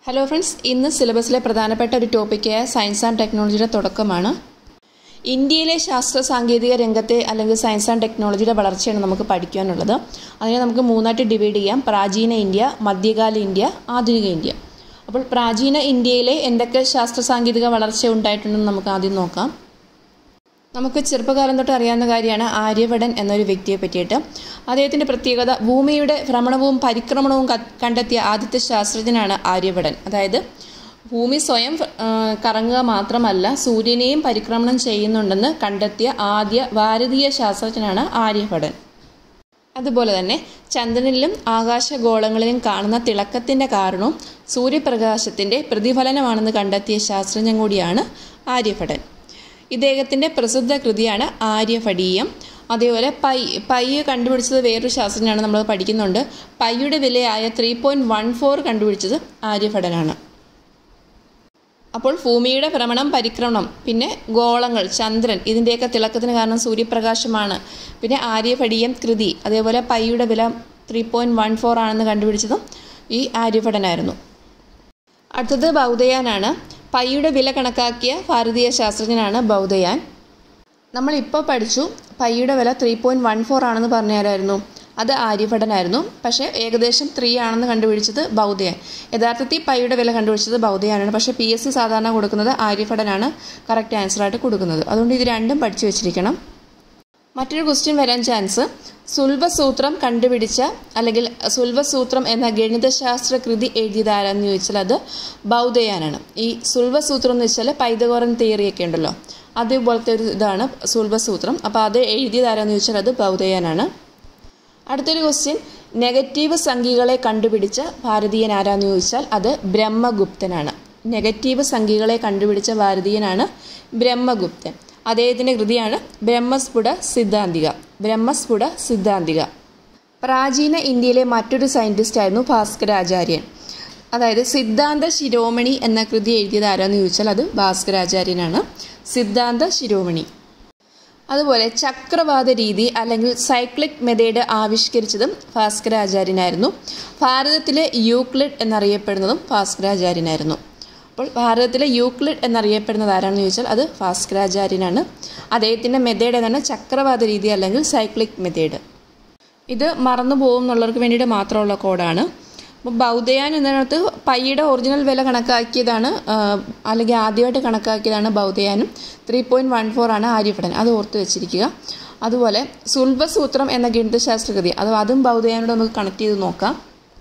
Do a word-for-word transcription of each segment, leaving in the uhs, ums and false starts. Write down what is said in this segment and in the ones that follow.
Hello friends, ഇന്ന് സിലബസിലെ പ്രധാനപ്പെട്ട ഒരു ടോപ്പിക്കായ സയൻസ് ആൻഡ് ടെക്നോളജിയുടെ തുടക്കമാണ്. ഇന്ത്യയിലെ ശാസ്ത്ര സാങ്കേതിക രംഗത്തെ അല്ലെങ്കിൽ സയൻസ് ആൻഡ് ടെക്നോളജിയുടെ വളർച്ചയാണ് നമുക്ക് പഠിക്കാനുള്ളത്. അതിനെ നമുക്ക് മൂന്നായിട്ട് ഡിവൈഡ് ചെയ്യാം: പ്രാചീന ഇന്ത്യ, മധ്യകാല ഇന്ത്യ, ആധുനിക ഇന്ത്യ. അപ്പോൾ പ്രാചീന ഇന്ത്യയിലെ എന്തൊക്കെ ശാസ്ത്ര സാങ്കേതിക വളർച്ച ഉണ്ടായിട്ടുണ്ടെന്ന് നമുക്ക് ആദ്യം നോക്കാം. നമുക്ക് ചെറുപ്പകാലം തൊട്ട് അറിയാവുന്ന കാര്യമാണ് ആര്യഭടൻ എന്നൊരു വ്യക്തിയെ പറ്റിയിട്ട്. അദ്ദേഹത്തിൻ്റെ പ്രത്യേകത, ഭൂമിയുടെ ഭ്രമണവും പരിക്രമണവും കണ്ടെത്തിയ ആദ്യത്തെ ശാസ്ത്രജ്ഞനാണ് ആര്യഭടൻ. അതായത് ഭൂമി സ്വയം കറങ്ങുക മാത്രമല്ല, സൂര്യനെയും പരിക്രമണം ചെയ്യുന്നുണ്ടെന്ന് കണ്ടെത്തിയ ആദ്യ ഭാരതീയ ശാസ്ത്രജ്ഞനാണ് ആര്യഭടൻ. അതുപോലെ തന്നെ ചന്ദ്രനിലും ആകാശഗോളങ്ങളിലും കാണുന്ന തിളക്കത്തിൻ്റെ കാരണവും സൂര്യപ്രകാശത്തിൻ്റെ പ്രതിഫലനമാണെന്ന് കണ്ടെത്തിയ ശാസ്ത്രജ്ഞൻ കൂടിയാണ് ആര്യഭടൻ. ഇദ്ദേഹത്തിൻ്റെ പ്രസിദ്ധ കൃതിയാണ് ആര്യഭടീയം. അതേപോലെ പൈ പൈ കണ്ടുപിടിച്ചത് വേറൊരു ശാസ്ത്രജ്ഞനാണ്, നമ്മൾ പഠിക്കുന്നുണ്ട്. പൈയുടെ വിലയായ ത്രീ പോയിൻറ്റ് വൺ ഫോർ കണ്ടുപിടിച്ചത് ആര്യഭടനാണ്. അപ്പോൾ ഭൂമിയുടെ ഭ്രമണം, പരിക്രമണം, പിന്നെ ഗോളങ്ങൾ, ചന്ദ്രൻ, ഇതിൻ്റെയൊക്കെ തിളക്കത്തിന് കാരണം സൂര്യപ്രകാശമാണ്. പിന്നെ ആര്യഭടീയം കൃതി, അതേപോലെ പൈയുടെ വില ത്രീ പോയിൻറ്റ് വൺ ഫോർ ആണെന്ന് കണ്ടുപിടിച്ചതും ഈ ആര്യഭടനായിരുന്നു. അടുത്തത് ബൗധയാനാണ്. പൈയുടെ വില കണക്കാക്കിയ ഭാരതീയ ശാസ്ത്രജ്ഞനാണ് ബൗധയാൻ. നമ്മളിപ്പോൾ പഠിച്ചു പൈയുടെ വില ത്രീ പോയിൻറ്റ് വൺ ഫോർ ആണെന്ന് പറഞ്ഞാലായിരുന്നു, അത് ആര്യഭടനായിരുന്നു. പക്ഷേ ഏകദേശം ത്രീ ആണെന്ന് കണ്ടുപിടിച്ചത് ബൗധയാൻ. യഥാർത്ഥത്തിൽ പൈയുടെ വില കണ്ടുപിടിച്ചത് ബൗധയാനാണ്. പക്ഷേ പി എസ് സി സാധാരണ കൊടുക്കുന്നത് ആര്യഭടനാണ് കറക്റ്റ് ആൻസറായിട്ട് കൊടുക്കുന്നത്. അതുകൊണ്ട് ഇത് രണ്ടും പഠിച്ചു വെച്ചിരിക്കണം. മറ്റൊരു ക്വസ്റ്റ്യൻ വരാൻ ചാൻസ്, സുൽഭസൂത്രം കണ്ടുപിടിച്ച അല്ലെങ്കിൽ സുൽഭസൂത്രം എന്ന ഗണിതശാസ്ത്ര കൃതി എഴുതിയത് ആരാന്ന് ചോദിച്ചാൽ അത് ബൗധയാനാണ്. ഈ സുൽഭസൂത്രം എന്ന് വെച്ചാൽ പൈതഗോറൻ തിയറിയൊക്കെ ഉണ്ടല്ലോ, അതേപോലത്തെ ഒരു ഇതാണ് സുൽഭസൂത്രം. അപ്പോൾ അത് എഴുതിയത് ആരാന്ന് ചോദിച്ചാൽ അത് ബൗധയാനാണ്. അടുത്തൊരു ക്വസ്റ്റ്യൻ, നെഗറ്റീവ് സംഖ്യകളെ കണ്ടുപിടിച്ച ഭാരതീയൻ ആരാന്ന് ചോദിച്ചാൽ അത് ബ്രഹ്മഗുപ്തനാണ്. നെഗറ്റീവ് സംഖ്യകളെ കണ്ടുപിടിച്ച ഭാരതീയനാണ് ബ്രഹ്മഗുപ്തൻ. അദ്ദേഹത്തിൻ്റെ കൃതിയാണ് ബ്രഹ്മസ്ഫുട സിദ്ധാന്തിക. ബ്രഹ്മസ്ഫുട സിദ്ധാന്തിക. പ്രാചീന ഇന്ത്യയിലെ മറ്റൊരു സയൻറ്റിസ്റ്റ് ആയിരുന്നു ഭാസ്കരാചാര്യൻ. അതായത് സിദ്ധാന്ത ശിരോമണി എന്ന കൃതി എഴുതിയത് ആരാന്ന് ചോദിച്ചാൽ അത് ഭാസ്കരാചാര്യനാണ്. സിദ്ധാന്ത ശിരോമണി. അതുപോലെ ചക്രവാത രീതി അല്ലെങ്കിൽ സൈക്ലിക് മെത്തേഡ് ആവിഷ്കരിച്ചതും ഭാസ്കരാചാര്യനായിരുന്നു. ഭാരതത്തിലെ യൂക്ലിഡ് എന്നറിയപ്പെടുന്നതും ഭാസ്കരാചാര്യനായിരുന്നു. അപ്പോൾ ഭാരതത്തിലെ യൂക്ലിഡ് എന്നറിയപ്പെടുന്നത് ആരാണെന്ന് ചോദിച്ചാൽ അത് ഭാസ്കരാചാര്യനാണ്. അദ്ദേഹത്തിൻ്റെ മെത്തേഡ് എന്നാണ് ചക്രവാത രീതി അല്ലെങ്കിൽ സൈക്ലിക് മെത്തേഡ്. ഇത് മറന്നു പോകും എന്നുള്ളവർക്ക് വേണ്ടിയിട്ട് മാത്രമുള്ള കോഡാണ്. അപ്പോൾ ബൗധയാൻ എന്നതിനകത്ത് പൈയുടെ ഒറിജിനൽ വില കണക്കാക്കിയതാണ്, അല്ലെങ്കിൽ ആദ്യമായിട്ട് കണക്കാക്കിയതാണ് ബൗധയാനും. ത്രീ പോയിൻറ്റ് വൺ ഫോർ ആണ് ആര്യഭടൻ, അത് ഓർത്ത് വെച്ചിരിക്കുക. അതുപോലെ സുൽഭസൂത്രം എന്ന ഗണിതശാസ്ത്ര കൃതി, അത് അതും ബൗധയാനോട് നമുക്ക് കണക്ട് ചെയ്ത് നോക്കാം.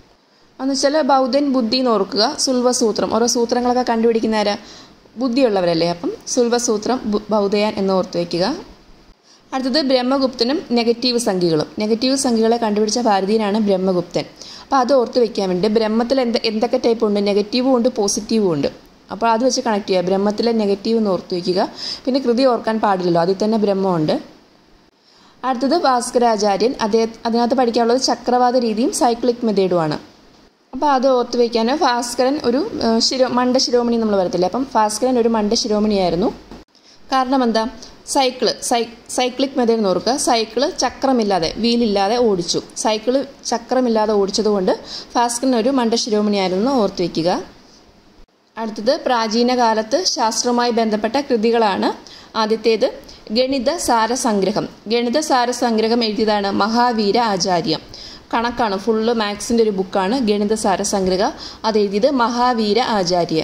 എന്ന് വെച്ചാൽ ബൗദ്ധൻ ബുദ്ധി എന്ന് ഓർക്കുക, സുൽഭസൂത്രം, ഓരോ സൂത്രങ്ങളൊക്കെ കണ്ടുപിടിക്കുന്നവരെ ബുദ്ധിയുള്ളവരല്ലേ, അപ്പം സുൽഭസൂത്രം ബൗധയാൻ എന്ന് ഓർത്ത് വയ്ക്കുക. അടുത്തത് ബ്രഹ്മഗുപ്തനും നെഗറ്റീവ് സംഖ്യകളും. നെഗറ്റീവ് സംഖ്യകളെ കണ്ടുപിടിച്ച ഭാരതീയനാണ് ബ്രഹ്മഗുപ്തൻ. അപ്പോൾ അത് ഓർത്ത് വയ്ക്കാൻ വേണ്ടി ബ്രഹ്മത്തിൽ എന്ത് എന്തൊക്കെ ടൈപ്പ് ഉണ്ട്, നെഗറ്റീവും ഉണ്ട് പോസിറ്റീവും ഉണ്ട്. അപ്പോൾ അത് വെച്ച് കണക്ട് ചെയ്യുക. ബ്രഹ്മത്തിലെ നെഗറ്റീവ് എന്ന് ഓർത്ത് വയ്ക്കുക. പിന്നെ കൃതി ഓർക്കാൻ പാടില്ലല്ലോ, അതിൽ തന്നെ ബ്രഹ്മമുണ്ട്. അടുത്തത് ഭാസ്കരാചാര്യൻ. അദ്ദേഹം അതിനകത്ത് പഠിക്കാനുള്ളത് ചക്രവാത രീതിയും സൈക്ലിക് മെത്തേഡുമാണ്. അപ്പോൾ അത് ഓർത്ത് വയ്ക്കാൻ ഭാസ്കരൻ ഒരു ശിരോ മണ്ഡ ശിരോമണി നമ്മൾ വരത്തില്ല, അപ്പം ഭാസ്കരൻ ഒരു മണ്ഡ ശിരോമണിയായിരുന്നു. കാരണം എന്താ, സൈക്കിള് സൈ സൈക്ലിക് മെത്തേഡ് എന്ന് ഓർക്കുക. സൈക്കിള് ചക്രമില്ലാതെ, വീലില്ലാതെ ഓടിച്ചു. സൈക്കിള് ചക്രമില്ലാതെ ഓടിച്ചതുകൊണ്ട് ഭാസ്കരൻ ഒരു മണ്ഡ ശിരോമണിയായിരുന്നു ഓർത്ത് വയ്ക്കുക. അടുത്തത് പ്രാചീന കാലത്ത് ശാസ്ത്രവുമായി ബന്ധപ്പെട്ട കൃതികളാണ്. ആദ്യത്തേത് ഗണിത സാരസംഗ്രഹം. ഗണിത സാരസംഗ്രഹം എഴുതിയതാണ് മഹാവീര ആചാര്യം. കണക്കാണ്, ഫുള്ള് മാത്സിൻ്റെ ഒരു ബുക്കാണ് ഗണിത സാരസംഗ്രഹ. അത് എഴുതിയത് മഹാവീര ആചാര്യ.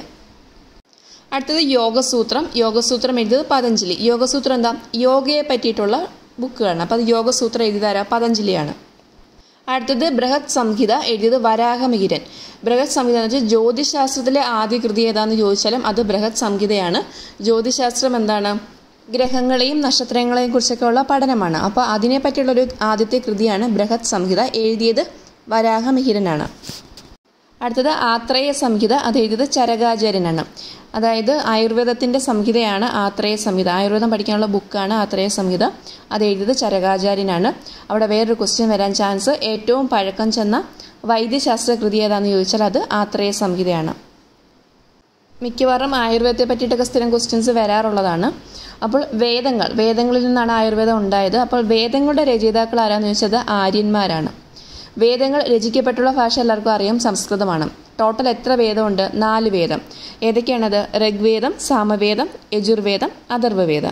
അടുത്തത് യോഗസൂത്രം. യോഗസൂത്രം എഴുതിയത് പതഞ്ജലി. യോഗസൂത്രം എന്താ, യോഗയെ പറ്റിയിട്ടുള്ള ബുക്കുകളാണ്. അപ്പോൾ അത് യോഗസൂത്രം എഴുതിയതാരാ, പതഞ്ജലിയാണ്. അടുത്തത് ബൃഹത് സംഹിത എഴുതിയത് വരാഹമിഹിരൻ. ബൃഹത് സംഹിത എന്ന് വെച്ചാൽ ജ്യോതിശാസ്ത്രത്തിലെ ആദ്യ കൃതി ഏതാണെന്ന് ചോദിച്ചാലും അത് ബൃഹത് സംഹിതയാണ്. ജ്യോതിശാസ്ത്രം എന്താണ്, ഗ്രഹങ്ങളെയും നക്ഷത്രങ്ങളെയും കുറിച്ചൊക്കെ ഉള്ള പഠനമാണ്. അപ്പോൾ അതിനെ പറ്റിയുള്ളൊരു ആദ്യത്തെ കൃതിയാണ് ബൃഹത് സംഹിത. എഴുതിയത് വരാഹമിഹിരനാണ്. അടുത്തത് ആത്രേയ സംഹിത. അത് എഴുതിയത് ചരകാചാര്യനാണ്. അതായത് ആയുർവേദത്തിൻ്റെ സംഹിതയാണ് ആത്രേയ സംഹിത. ആയുർവേദം പഠിക്കാനുള്ള ബുക്കാണ് ആത്രേയ സംഹിത. അത് എഴുതിയത് ചരകാചാര്യനാണ്. അവിടെ വേറൊരു ക്വസ്റ്റ്യൻ വരാൻ ചാൻസ്, ഏറ്റവും പഴക്കം ചെന്ന വൈദ്യശാസ്ത്ര കൃതി ഏതാണെന്ന് ചോദിച്ചാൽ അത് ആത്രേയ സംഹിതയാണ്. മിക്കവാറും ആയുർവേദത്തെ പറ്റിയിട്ടൊക്കെ സ്ഥിരം ക്വസ്റ്റ്യൻസ് വരാറുള്ളതാണ്. അപ്പോൾ വേദങ്ങൾ, വേദങ്ങളിൽ നിന്നാണ് ആയുർവേദം ഉണ്ടായത്. അപ്പോൾ വേദങ്ങളുടെ രചയിതാക്കൾ ആരാന്ന് ചോദിച്ചത് ആര്യന്മാരാണ്. വേദങ്ങൾ രചിക്കപ്പെട്ടുള്ള ഭാഷ എല്ലാവർക്കും അറിയാം, സംസ്കൃതമാണ്. ടോട്ടൽ എത്ര വേദമുണ്ട്? നാല് വേദം. ഏതൊക്കെയാണത്? ഋഗ്വേദം, സാമവേദം, യജുർവേദം, അഥർവവേദം.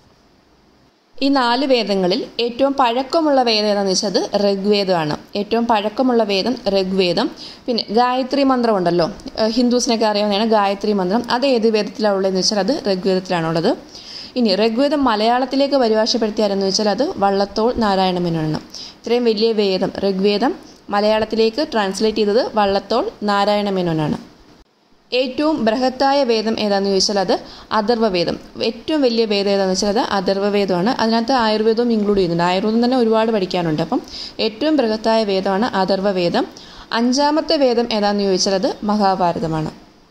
ഈ നാല് വേദങ്ങളിൽ ഏറ്റവും പഴക്കമുള്ള വേദം ഏതാണെന്ന് വെച്ചാൽ അത് ഋഗ്വേദമാണ്. ഏറ്റവും പഴക്കമുള്ള വേദം ഋഗ്വേദം. പിന്നെ ഗായത്രി മന്ത്രം ഉണ്ടല്ലോ, ഹിന്ദുസിനൊക്കെ അറിയാവുന്നതാണ് ഗായത്രി മന്ത്രം. അത് ഏത് വേദത്തിലാണ് ഉള്ളതെന്ന് വെച്ചാൽ അത് ഋഗ്വേദത്തിലാണുള്ളത്. ഇനി ഋഗ്വേദം മലയാളത്തിലേക്ക് പരിഭാഷപ്പെടുത്തിയാരെന്ന് വെച്ചാൽ അത് വള്ളത്തോൾ നാരായണ മേനോനാണ്. ഇത്രയും വലിയ വേദം ഋഗ്വേദം മലയാളത്തിലേക്ക് ട്രാൻസ്ലേറ്റ് ചെയ്തത് വള്ളത്തോൾ നാരായണ മേനോനാണ്. ഏറ്റവും ബൃഹത്തായ വേദം ഏതാണെന്ന് ചോദിച്ചാൽ അത് അഥർവവേദം. ഏറ്റവും വലിയ വേദം ഏതാണെന്ന് വെച്ചാൽ അത് അഥർവവേദമാണ്. അതിനകത്ത് ആയുർവേദവും ഇൻക്ലൂഡ് ചെയ്യുന്നുണ്ട്. ആയുർവേദം തന്നെ ഒരുപാട് പഠിക്കാനുണ്ട്. അപ്പം ഏറ്റവും ബൃഹത്തായ വേദമാണ് അഥർവവേദം. അഞ്ചാമത്തെ വേദം ഏതാണെന്ന് ചോദിച്ചാൽ അത് മഹാഭാരതമാണ്.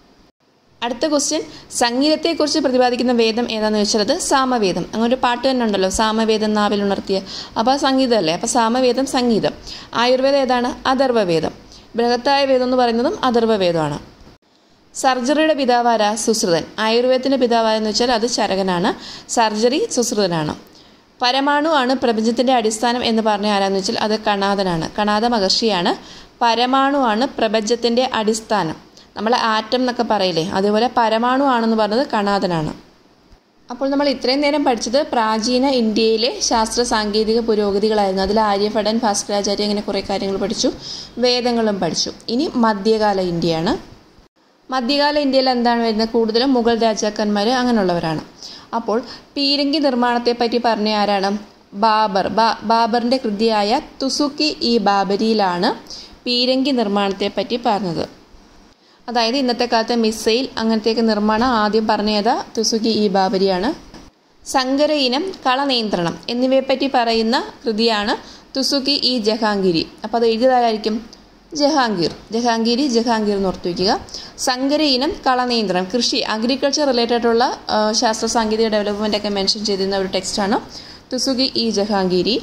അടുത്ത ക്വസ്റ്റ്യൻ, സംഗീതത്തെക്കുറിച്ച് പ്രതിപാദിക്കുന്ന വേദം ഏതാണെന്ന് ചോദിച്ചാൽ അത് സാമവേദം. അങ്ങനെ ഒരു പാട്ട് തന്നെ ഉണ്ടല്ലോ, സാമവേദം നാവിലുണർത്തിയ. അപ്പോൾ അത് സംഗീതമല്ലേ? അപ്പോൾ സാമവേദം സംഗീതം. ആയുർവേദം ഏതാണ്? അഥർവവേദം. ബൃഹത്തായ വേദം എന്ന് പറയുന്നതും അഥർവവേദമാണ്. സർജറിയുടെ പിതാവാരാ? സുശ്രുതൻ. ആയുർവേദത്തിൻ്റെ പിതാവാരെന്ന് വെച്ചാൽ അത് ചരകനാണ്. സർജറി സുശ്രുതനാണ്. പരമാണു ആണ് പ്രപഞ്ചത്തിൻ്റെ അടിസ്ഥാനം എന്ന് പറഞ്ഞ ആരാന്ന് വെച്ചാൽ അത് കണാദനാണ്. കണാദ മഹർഷിയാണ്. പരമാണു ആണ് പ്രപഞ്ചത്തിൻ്റെ അടിസ്ഥാനം. നമ്മൾ ആറ്റം എന്നൊക്കെ പറയില്ലേ, അതുപോലെ പരമാണു ആണെന്ന് പറഞ്ഞത് കണാദനാണ്. അപ്പോൾ നമ്മൾ ഇത്രയും നേരം പഠിച്ചത് പ്രാചീന ഇന്ത്യയിലെ ശാസ്ത്ര സാങ്കേതിക പുരോഗതികളായിരുന്നു. അതിൽ ആര്യഭടൻ, ഭാസ്കരാചാര്യ, അങ്ങനെ കുറേ കാര്യങ്ങൾ പഠിച്ചു. വേദങ്ങളും പഠിച്ചു. ഇനി മധ്യകാല ഇന്ത്യയാണ്. മധ്യകാല ഇന്ത്യയിൽ എന്താണ് വരുന്നത്? കൂടുതലും മുഗൾ രാജാക്കന്മാർ അങ്ങനെയുള്ളവരാണ്. അപ്പോൾ പീരങ്കി നിർമ്മാണത്തെ പറ്റി പറഞ്ഞ ആരാണ്? ബാബർ. ബാ ബാബറിൻ്റെ കൃതിയായ തുസുക്കി ഇ ബാബരിയിലാണ് പീരങ്കി നിർമ്മാണത്തെ പറ്റി പറഞ്ഞത്. അതായത് ഇന്നത്തെ കാലത്തെ മിസൈൽ അങ്ങനത്തെയൊക്കെ നിർമ്മാണം ആദ്യം പറഞ്ഞത് തുസുക്കി ഇ ബാബരിയാണ്. സങ്കര ഇനം, കളനിയന്ത്രണം എന്നിവയെപ്പറ്റി പറയുന്ന കൃതിയാണ് തുസുക്കി ഇ ജഹാംഗീരി. അപ്പോൾ അത് എഴുതിയതായിരിക്കും ജഹാംഗീർ. ജഹാംഗീരി ജഹാംഗീർ എന്ന് ഓർത്തു വയ്ക്കുക. സങ്കര ഇനം, കളനിയന്ത്രണം, കൃഷി, അഗ്രികൾച്ചർ റിലേറ്റഡ് ആയിട്ടുള്ള ശാസ്ത്ര സാങ്കേതിക ഡെവലപ്മെൻ്റ് ഒക്കെ മെൻഷൻ ചെയ്തിരുന്ന ഒരു ടെക്സ്റ്റാണ് തുസുക്കി ഇ ജഹാംഗീരി.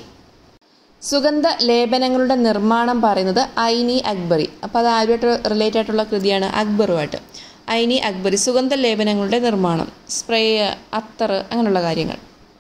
സുഗന്ധ ലേപനങ്ങളുടെ നിർമ്മാണം പറയുന്നത് ഐനി അക്ബറി. അപ്പോൾ അത് ആരുമായിട്ട് റിലേറ്റഡ് ആയിട്ടുള്ള കൃതിയാണ്? അക്ബറുമായിട്ട്. ഐനി അക്ബറി. സുഗന്ധ ലേപനങ്ങളുടെ നിർമ്മാണം, സ്പ്രേ, അത്തർ, അങ്ങനെയുള്ള കാര്യങ്ങൾ.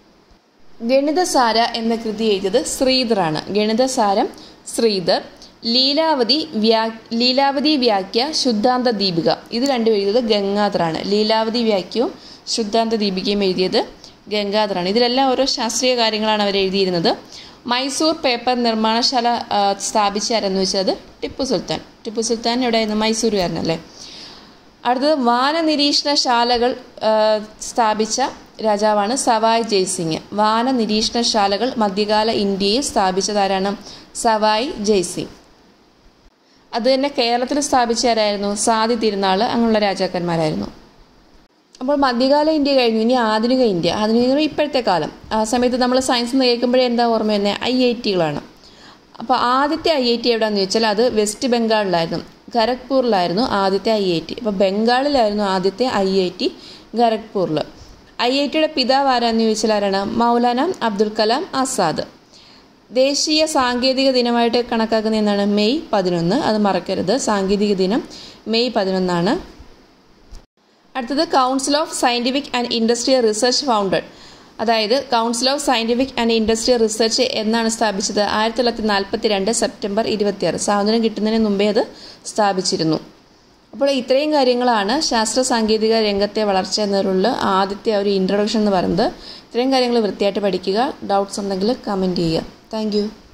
ഗണിതസാര എന്ന കൃതി എഴുതിയത് ശ്രീധറാണ്. ഗണിതസാരം ശ്രീധർ. ലീലാവതി വ്യാ ലീലാവതി വ്യാഖ്യ ശുദ്ധാന്ത ദീപിക ഇത് രണ്ടും എഴുതിയത് ഗംഗാധറാണ്. ലീലാവതി വ്യാഖ്യവും ശുദ്ധാന്ത ദീപികയും എഴുതിയത് ഗംഗാധറാണ്. ഇതിലെല്ലാം ഓരോ ശാസ്ത്രീയ കാര്യങ്ങളാണ് അവർ എഴുതിയിരുന്നത്. മൈസൂർ പേപ്പർ നിർമ്മാണശാല സ്ഥാപിച്ചാരെന്ന് വെച്ചാൽ അത് ടിപ്പു സുൽത്താൻ. ടിപ്പു സുൽത്താൻ എവിടെയായിരുന്നു? മൈസൂരുകാരനല്ലേ. അടുത്തത് വാനനിരീക്ഷണശാലകൾ സ്ഥാപിച്ച രാജാവാണ് സവായ് ജയ്സിംഗ്. വാനനിരീക്ഷണശാലകൾ മധ്യകാല ഇന്ത്യയിൽ സ്ഥാപിച്ചതാരാണ്? സവായ് ജയ്സിംഗ്. അത് തന്നെ കേരളത്തിൽ സ്ഥാപിച്ചതാരായിരുന്നു? സാദി തിരുനാൾ, അങ്ങനെയുള്ള രാജാക്കന്മാരായിരുന്നു. അപ്പോൾ മധ്യകാല ഇന്ത്യ കഴിഞ്ഞു. ഇനി ആധുനിക ഇന്ത്യ. ആധുനിക ഇന്ത്യ ഇപ്പോഴത്തെ കാലം. ആ സമയത്ത് നമ്മൾ സയൻസ് എന്ന് കേൾക്കുമ്പോഴേ എന്താ ഓർമ്മ വരുന്നത്? ഐ ഐ ടികളാണ്. അപ്പോൾ ആദ്യത്തെ ഐ ഐ ടി എവിടെയാണെന്ന് ചോദിച്ചാൽ അത് വെസ്റ്റ് ബംഗാളിലായിരുന്നു. ഖരഗ്പൂരിലായിരുന്നു ആദ്യത്തെ ഐ ഐ ടി. അപ്പോൾ ബംഗാളിലായിരുന്നു ആദ്യത്തെ ഐ ഐ ടി, ഖരഗ്പൂരിൽ. ഐ ഐ ടിയുടെ പിതാവ് ആരാന്ന് ചോദിച്ചാൽ ആരാണ്? മൗലാന അബ്ദുൽ കലാം ആസാദ്. ദേശീയ സാങ്കേതിക ദിനമായിട്ട് കണക്കാക്കുന്ന എന്താണ്? മെയ് പതിനൊന്ന്. അത് മറക്കരുത്. സാങ്കേതിക ദിനം മെയ് പതിനൊന്നാണ്. അടുത്തത് council of scientific and industrial research founded. അതായത് council of scientific and industrial research എന്നാണ് സ്ഥാപിച്ചത്? ആയിരത്തി തൊള്ളായിരത്തി നാൽപ്പത്തി രണ്ട് സെപ്റ്റംബർ ഇരുപത്തിയാറ്. സ്വാതന്ത്ര്യം കിട്ടുന്നതിന് മുമ്പേ അത് സ്ഥാപിച്ചിരുന്നു. അപ്പോൾ ഇത്രയും കാര്യങ്ങളാണ് ശാസ്ത്ര സാങ്കേതിക രംഗത്തെ വളർച്ച എന്നതിലുള്ള ആദ്യത്തെ ഒരു ഇൻട്രൊഡക്ഷൻ എന്ന് പറയുന്നത്. ഇത്രയും കാര്യങ്ങൾ വൃത്തിയായിട്ട് പഠിക്കുക. ഡൗട്ട്സ് ഉണ്ടെങ്കിൽ കമൻറ്റ് ചെയ്യുക. Thank U.